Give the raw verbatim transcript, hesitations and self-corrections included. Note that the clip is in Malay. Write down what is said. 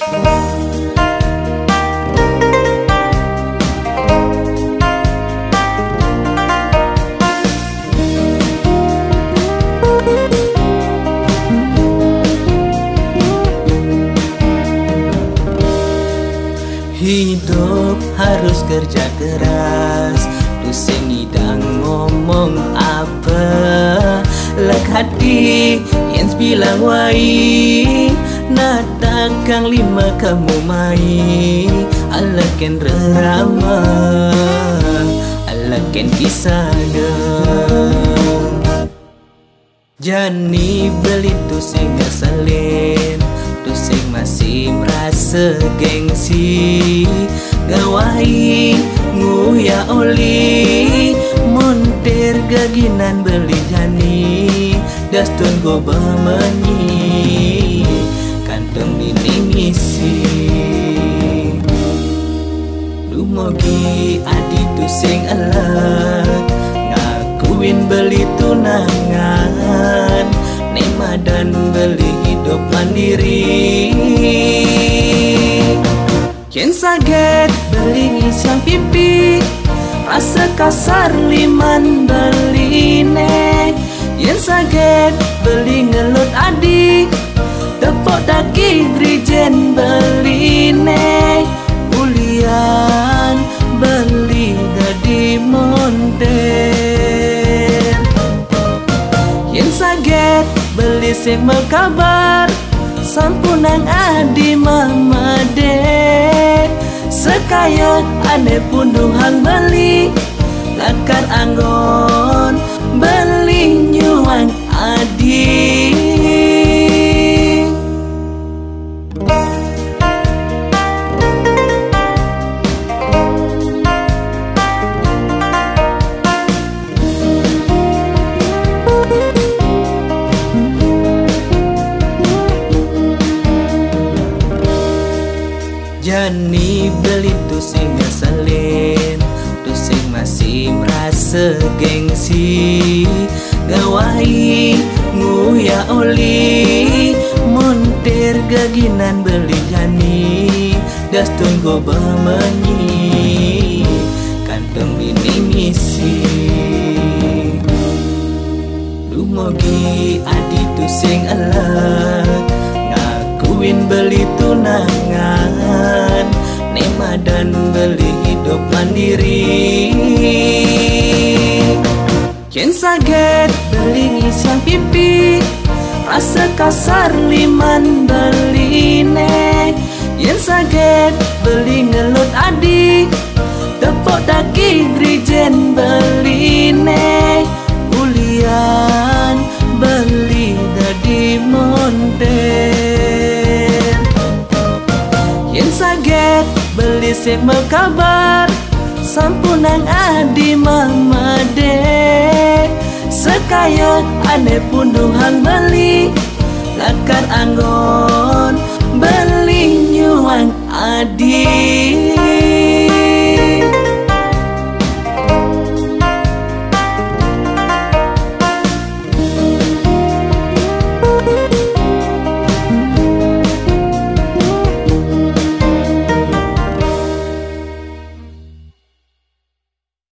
Hidup harus kerja keras, pusing hidang ngomong apa. Lek hati yang bilang wai, natakang lima kamu mai. Alaken rerama, alaken kisah. Jani beli tusing ngeselin, tusing masih merasa gengsi. Gawai nguya oli, montir gaginan beli jani. Dastun go bemenyi, kantong ini misi. Dumogi adi tusing elak, ngakuin beli tunangan. Nema dan beli hidup mandiri. Yen saget beli ngisang pipi, rasa kasar liman beli ne. Yen saget beli ngelut adik, tepok daging rijen beli ne. Ulian beli dadi monten. Yen saget beli sing mekabar, sampunang adi mama dek. Sekaya ane punduhang beli, lakar anggon beli nyuang adi. Jani beli tusing ngeselin, tusing masih merasa gengsi. Gawai nguya oli, montir gaginan beli jani. Dastun go bemenyi, kantong ini misi. Dumogi adi tusing elak, ngakuin beli tunangan. Nema dan beli hidup mandiri. Yen saget beli ngisang pipi, rasa kasar liman beli ne. Yen saget beli ngelut adik, tepok daging rijen beli ne. Ulian beli dadi monten. Yen saget beli sing mekabar, sampunang adi mama dek. Sekaya ane punduhang beli, lakar anggon beli nyuang adi.